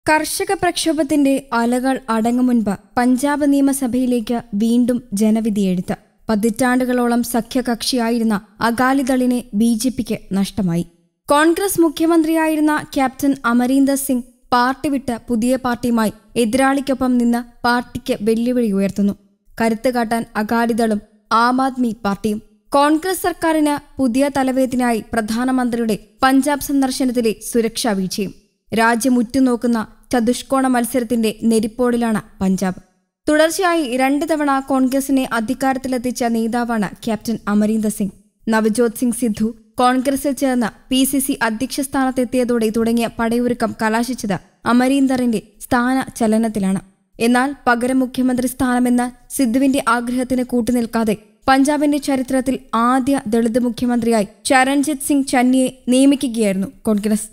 കർഷക പ്രക്ഷോഭത്തിന്റെ അലകൾ അടങ്ങും മുൻപ് പഞ്ചാബ് നിയമസഭയിലേക്ക് വീണ്ടും ജനവിധിയെഴുത്ത്. പതിറ്റാണ്ടുകളോളം സഖ്യകക്ഷിയായിരുന്ന അകാലിദളിനെ ബിജെപിക്ക് നഷ്ടമായി. കോൺഗ്രസ് മുഖ്യമന്ത്രിയായിരുന്ന ക്യാപ്റ്റൻ അമരീന്ദർ സിംഗ് പാർട്ടി വിട്ട് പുതിയ പാർട്ടിയുമായി എതിരാളിക്കൊപ്പം നിന്ന് പാർട്ടിക്ക് വെല്ലുവിളി ഉയർത്തുന്നു. കരുത്ത് കാട്ടാൻ അകാലിദളും ആം ആദ്മി പാർട്ടിയും. കോൺഗ്രസ് സർക്കാരിന് പുതിയ തലവേദിനായി പ്രധാനമന്ത്രിയുടെ പഞ്ചാബ് സന്ദർശനത്തിലെ സുരക്ഷാ വീഴ്ചയും. രാജ്യം ഉറ്റുനോക്കുന്ന ചതുഷ്കോണ മത്സരത്തിന്റെ നെരിപ്പോടിലാണ് പഞ്ചാബ്. തുടർച്ചയായി 2 തവണ കോൺഗ്രസിനെ അധികാരത്തിലെത്തിച്ച നേതാവാണ് ക്യാപ്റ്റൻ അമരീന്ദർ സിംഗ്. നവജോത് സിംഗ് സിദ്ധു കോൺഗ്രസിൽ ചേർന്ന് PCC അധ്യക്ഷ സ്ഥാനത്തെത്തിയതോടെ തുടങ്ങിയ പടയൊരുക്കം കലാശിച്ചത് അമരീന്ദറിന്റെ സ്ഥാന ചലനത്തിലാണ്. എന്നാൽ പകരം മുഖ്യമന്ത്രി സ്ഥാനമെന്ന സിദ്ധുവിന്റെ ആഗ്രഹത്തിന് കൂട്ടുനിൽക്കാതെ പഞ്ചാബിന്റെ ചരിത്രത്തിൽ ആദ്യ ദളിത് മുഖ്യമന്ത്രിയായി ചരൺജിത് സിംഗ് ചന്നിയെ നിയമിക്കുകയായിരുന്നു കോൺഗ്രസ്.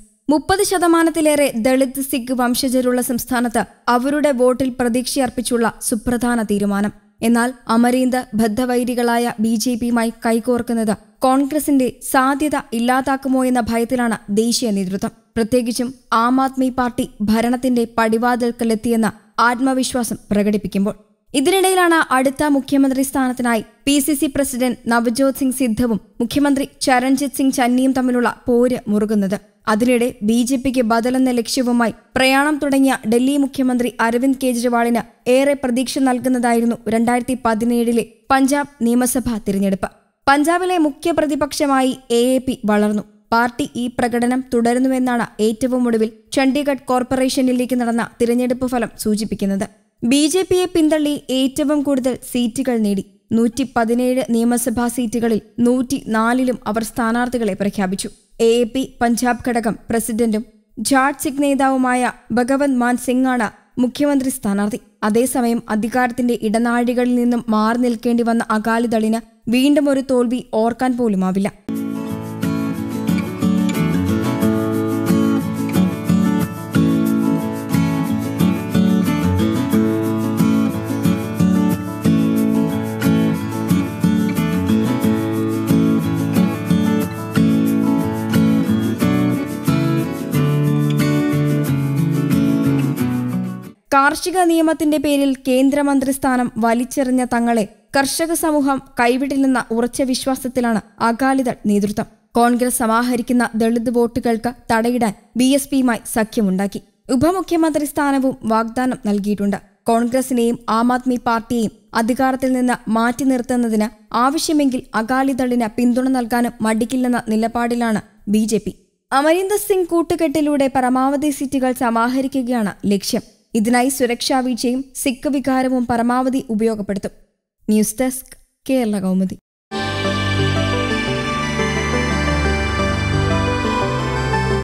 30% ദളിത് സിഖ് വംശജരുള്ള സംസ്ഥാനത്ത് അവരുടെ വോട്ടിൽ പ്രതീക്ഷയർപ്പിച്ചുള്ള സുപ്രധാന തീരുമാനം. എന്നാൽ അമരീന്ദർ ബദ്ധവൈരികളായ BJPയുമായി കൈകോർക്കുന്നത് കോൺഗ്രസിന്റെ സാധ്യത ഇല്ലാതാക്കുമോ എന്ന ഭയത്തിലാണ് ദേശീയ നേതൃത്വം. പ്രത്യേകിച്ചും ആം ആദ്മി പാർട്ടി ഭരണത്തിന്റെ പടിവാതിൽക്കലെത്തിയെന്ന ആത്മവിശ്വാസം പ്രകടിപ്പിക്കുമ്പോൾ. ഇതിനിടയിലാണ് അടുത്ത മുഖ്യമന്ത്രി സ്ഥാനത്തിനായി PCC പ്രസിഡന്റ് നവജോത് സിംഗ് സിദ്ധുവും മുഖ്യമന്ത്രി ചരൺജിത് സിംഗ് ചന്നിയും തമ്മിലുള്ള പോര് മുറുകുന്നത്. അതിനിടെ BJPക്ക് ബദലെന്ന ലക്ഷ്യവുമായി പ്രയാണം തുടങ്ങിയ ഡൽഹി മുഖ്യമന്ത്രി അരവിന്ദ് കെജ്രിവാളിന് ഏറെ പ്രതീക്ഷ നൽകുന്നതായിരുന്നു 2017 പഞ്ചാബ് നിയമസഭാ തിരഞ്ഞെടുപ്പ്. പഞ്ചാബിലെ മുഖ്യ പ്രതിപക്ഷമായി AAP വളർന്നു. പാർട്ടി ഈ പ്രകടനം തുടരുന്നുവെന്നാണ് ഏറ്റവും ഒടുവിൽ ചണ്ഡീഗഡ് കോർപ്പറേഷനിലേക്ക് നടന്ന തിരഞ്ഞെടുപ്പ് ഫലം സൂചിപ്പിക്കുന്നത്. BJPയെ പിന്തള്ളി ഏറ്റവും കൂടുതൽ സീറ്റുകൾ നേടി. 117 നിയമസഭാ സീറ്റുകളിൽ 104ലും അവർ സ്ഥാനാർത്ഥികളെ പ്രഖ്യാപിച്ചു. AAP പഞ്ചാബ് ഘടകം പ്രസിഡന്റും ജാട്ട് സിഖ് നേതാവുമായ ഭഗവന്ത് മാൻ സിംഗാണ് മുഖ്യമന്ത്രി സ്ഥാനാർത്ഥി. അതേസമയം അധികാരത്തിന്റെ ഇടനാഴികളിൽ നിന്നും മാറി നിൽക്കേണ്ടി വന്ന അകാലിദളിന് വീണ്ടും ഒരു തോൽവി ഓർക്കാൻ പോലുമാവില്ല. കാർഷിക നിയമത്തിന്റെ പേരിൽ കേന്ദ്രമന്ത്രി സ്ഥാനം വലിച്ചെറിഞ്ഞ തങ്ങളെ കർഷക സമൂഹം കൈവിടില്ലെന്ന ഉറച്ച വിശ്വാസത്തിലാണ് അകാലിദൾ നേതൃത്വം. കോൺഗ്രസ് സമാഹരിക്കുന്ന ദളിത് വോട്ടുകൾക്ക് തടയിടാൻ BSPയുമായി സഖ്യമുണ്ടാക്കി. ഉപമുഖ്യമന്ത്രി സ്ഥാനവും വാഗ്ദാനം നൽകിയിട്ടുണ്ട്. കോൺഗ്രസിനെയും ആം ആദ്മി പാർട്ടിയെയും അധികാരത്തിൽ നിന്ന് മാറ്റി നിർത്തുന്നതിന് ആവശ്യമെങ്കിൽ അകാലിദളിന് പിന്തുണ നൽകാനും മടിക്കില്ലെന്ന നിലപാടിലാണ് BJP. അമരീന്ദർ സിംഗ് കൂട്ടുകെട്ടിലൂടെ പരമാവധി സീറ്റുകൾ സമാഹരിക്കുകയാണ് ലക്ഷ്യം. ഇതിനായി സുരക്ഷാ വീഴ്ചയും സിഖ് വികാരവും പരമാവധി ഉപയോഗപ്പെടുത്തും. News desk, Kerala Kaumudi.